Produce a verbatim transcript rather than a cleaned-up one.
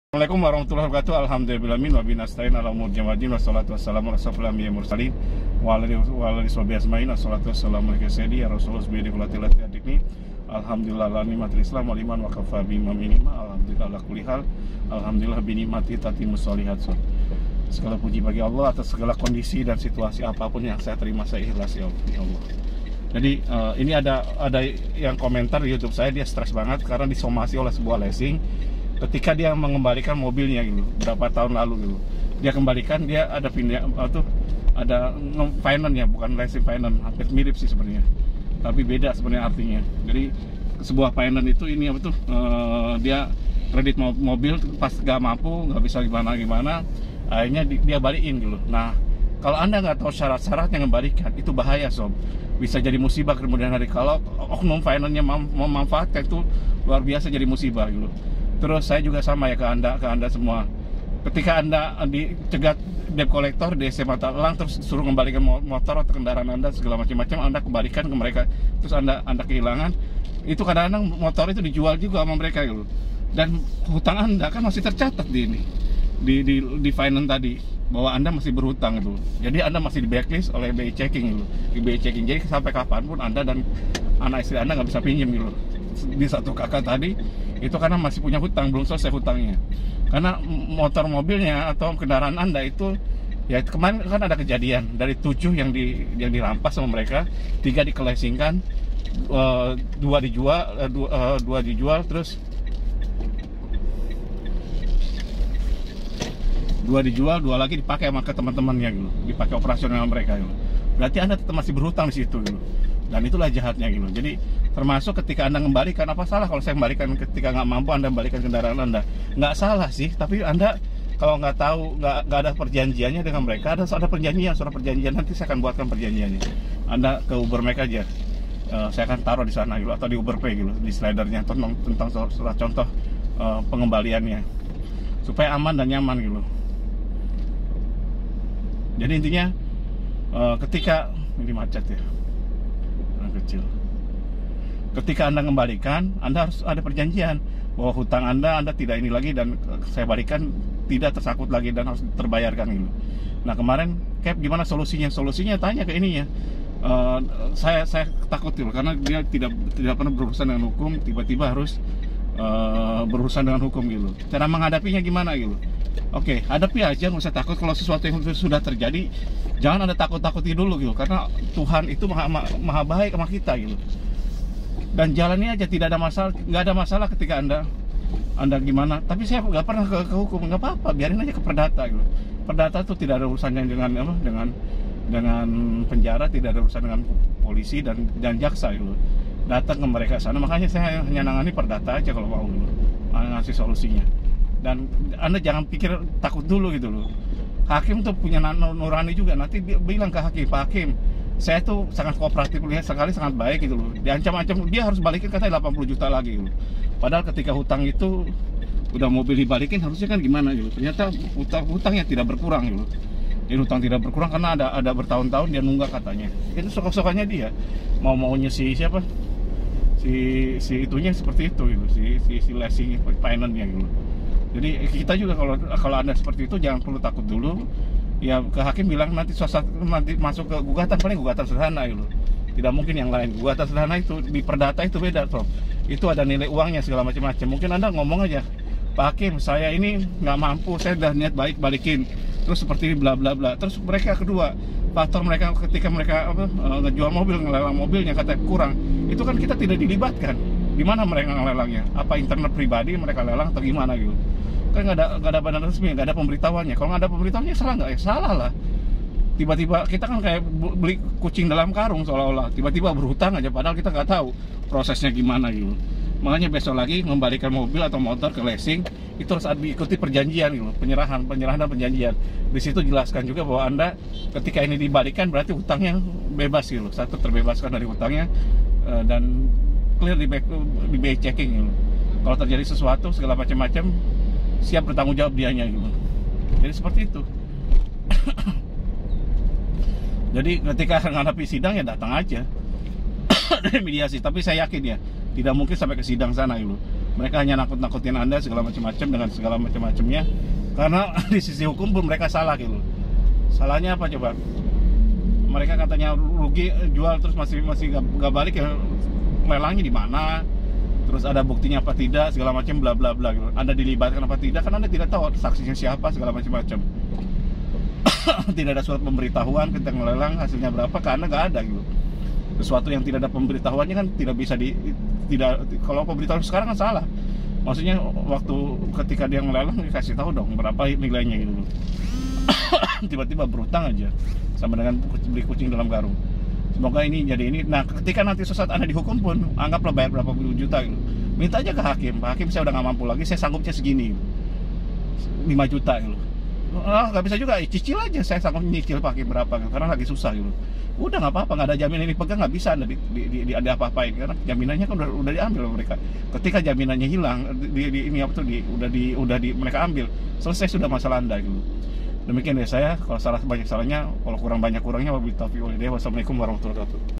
Assalamualaikum warahmatullahi wabarakatuh. Alhamdulillahirabbil alamin wa nasta'in ala umur jamadin wassalatu wassalamu ala asyrofil anbiya'i mursalin wa ala alihi washabihi ajmain. Wassalatu wassalamu ala sayyidi ya rasulullah bi qulatilati adikni. Alhamdulillah la nikmatul islam wal iman wa kafa bi minima. Alhamdulillah ala kulli hal. Alhamdulillah bi nikmati tatimmus sholihat. Segala puji bagi Allah atas segala kondisi dan situasi apapun yang saya terima, saya ikhlas ya Allah. Jadi uh, ini ada ada yang komentar di YouTube saya, dia stres banget karena disomasi oleh sebuah leasing. Ketika dia mengembalikan mobilnya gitu, berapa tahun lalu gitu, dia kembalikan, dia ada pindah tuh ada finance-nya, bukan leasing finance, hampir mirip sih sebenarnya, tapi beda sebenarnya artinya. Jadi sebuah finance itu ini apa tuh, uh, dia kredit mobil pas gak mampu, nggak bisa gimana gimana, akhirnya dia balikin gitu. Nah, kalau Anda nggak tahu syarat-syaratnya mengembalikan, itu bahaya sob, bisa jadi musibah kemudian hari. Kalau oknum finance-nya memanfaatkan, itu luar biasa jadi musibah gitu. Terus saya juga sama ya ke Anda, ke Anda semua. Ketika Anda dicegat debt collector, D C mata elang, terus suruh kembalikan motor atau kendaraan Anda segala macam-macam, Anda kembalikan ke mereka, terus Anda Anda kehilangan, itu kadang-kadang motor itu dijual juga sama mereka gitu. Dan hutang Anda kan masih tercatat di ini, di di, di finance tadi, bahwa Anda masih berhutang itu. Jadi Anda masih di blacklist oleh B I checking gitu, di B I checking. Jadi sampai kapanpun Anda dan anak istri Anda nggak bisa pinjam gitu. Di satu kakak tadi itu karena masih punya hutang, belum selesai hutangnya. Karena motor mobilnya atau kendaraan Anda itu, ya kemarin kan ada kejadian dari tujuh yang di yang dirampas sama mereka, tiga dikelesingkan, uh, dua dijual, uh, dua, uh, dua dijual, terus dua dijual, dua lagi dipakai sama ke teman-temannya gitu, dipakai operasional mereka gitu. Berarti Anda tetap masih berhutang di situ gitu. Dan itulah jahatnya gitu. Jadi termasuk ketika Anda kembalikan, apa salah kalau saya kembalikan ketika nggak mampu Anda kembalikan kendaraan Anda? Nggak salah sih, tapi Anda kalau nggak tahu, nggak nggak ada perjanjiannya dengan mereka, ada ada perjanjian, surat perjanjian, nanti saya akan buatkan perjanjiannya. Anda ke Uber Mac aja, uh, saya akan taruh di sana gitu, atau di Uber Pay gitu, di slidernya tentang tentang surat contoh uh, pengembaliannya, supaya aman dan nyaman gitu. Jadi intinya uh, ketika ini macet ya, anak kecil. Ketika Anda kembalikan, Anda harus ada perjanjian bahwa hutang Anda, Anda tidak ini lagi, dan saya balikan tidak tersangkut lagi dan harus terbayarkan gitu. Nah kemarin, Cap, gimana solusinya? Solusinya tanya ke ininya. Uh, saya saya takut gitu, karena dia tidak tidak pernah berurusan dengan hukum, tiba-tiba harus uh, berurusan dengan hukum gitu. Cara menghadapinya gimana gitu? Oke, hadapi aja, nggak usah takut. Kalau sesuatu yang sudah terjadi, jangan Anda takut-takuti dulu gitu, karena Tuhan itu maha, maha baik sama kita gitu. Dan jalani aja, tidak ada masalah, nggak ada masalah ketika anda anda gimana. Tapi saya nggak pernah ke, ke hukum, nggak apa-apa, biarin aja ke perdata gitu. Perdata tuh tidak ada urusannya dengan apa, dengan dengan penjara, tidak ada urusan dengan polisi dan dan jaksa gitu. Datang ke mereka sana, makanya saya hanya nangani perdata aja kalau mau gitu, ngasih solusinya. Dan Anda jangan pikir takut dulu gitu loh. Hakim tuh punya nurani juga, nanti bilang ke hakim, Pak Hakim, saya tuh sangat kooperatif, lihat sekali sangat baik gitu loh. Diancam-ancam, dia harus balikin katanya delapan puluh juta lagi gitu. Padahal ketika hutang itu udah mobil dibalikin, harusnya kan gimana gitu. Ternyata hutang hutangnya tidak berkurang gitu. Jadi hutang tidak berkurang karena ada ada bertahun-tahun dia nunggak katanya. Itu sok-sokannya dia. Mau maunya si siapa? Si si itunya seperti itu gitu. Si si si leasing finance-nya gitu. Jadi kita juga kalau kalau Anda seperti itu jangan perlu takut dulu. Ya ke hakim bilang nanti suasana nanti masuk ke gugatan, paling gugatan sederhana gitu. Tidak mungkin yang lain. Gugatan sederhana itu di perdata itu beda, Prof. Itu ada nilai uangnya segala macam-macam. Mungkin Anda ngomong aja, Pak Hakim, saya ini nggak mampu, saya udah niat baik balikin. Terus seperti ini bla bla bla. Terus mereka kedua, faktor mereka ketika mereka apa, ngejual mobil, ngelelang mobilnya kata kurang. Itu kan kita tidak dilibatkan. Di mana mereka ngelelangnya? Apa internet pribadi mereka lelang atau gimana gitu? Kan nggak ada nggak ada badan resmi, nggak ada pemberitahuannya. Kalau nggak ada pemberitahuannya salah nggak? Ya salah lah. Tiba-tiba kita kan kayak beli kucing dalam karung seolah-olah. Tiba-tiba berhutang aja, padahal kita nggak tahu prosesnya gimana gitu. Makanya besok lagi membalikan mobil atau motor ke leasing itu harus diikuti perjanjian gitu, penyerahan, penyerahan dan perjanjian. Di situ jelaskan juga bahwa Anda ketika ini dibalikan berarti hutangnya bebas gitu. Satu, terbebaskan dari hutangnya, dan clear di back, di B I checking gitu. Kalau terjadi sesuatu segala macam-macam, siap bertanggung jawab dianya gitu. Jadi seperti itu. Jadi ketika menghadapi sidang ya datang aja dari mediasi. Tapi saya yakin ya tidak mungkin sampai ke sidang sana gitu. Mereka hanya nakut-nakutin Anda segala macam-macam dengan segala macam-macamnya. Karena di sisi hukum pun mereka salah gitu. Salahnya apa coba? Mereka katanya rugi jual terus masih masih gak, gak balik ya, lelangnya di mana? Terus ada buktinya apa tidak, segala macam bla bla bla gitu. Anda dilibatkan apa tidak, kan Anda tidak tahu saksinya siapa, segala macam-macam. Tidak ada surat pemberitahuan ketika melelang, hasilnya berapa, karena nggak ada gitu. Sesuatu yang tidak ada pemberitahuannya kan tidak bisa di tidak kalau pemberitahuan sekarang kan salah. Maksudnya waktu ketika dia melelang dikasih tahu dong berapa nilainya gitu. Tiba-tiba berutang aja sama dengan beli kucing dalam karung. Semoga ini jadi ini. Nah, ketika nanti suatu saat Anda dihukum pun, anggaplah bayar berapa puluh juta gitu. Minta aja ke hakim, Pak Hakim saya udah nggak mampu lagi, saya sanggupnya segini, lima juta gitu. Ah, nggak bisa juga, cicil aja, saya sanggup nyicil Pak Hakim berapa gitu, karena lagi susah gitu. Udah nggak apa-apa, nggak ada jaminan ini pegang, nggak bisa Anda di, di, di, di ada apa-apain, karena jaminannya kan udah, udah diambil oleh mereka. Ketika jaminannya hilang, di, di ini apa tuh, di, udah di udah di mereka ambil, selesai sudah masalah Anda gitu. Demikian dari saya, kalau salah banyak salahnya, kalau kurang banyak kurangnya, wabillahi taufiq wal hidayah. Wassalamualaikum warahmatullahi wabarakatuh.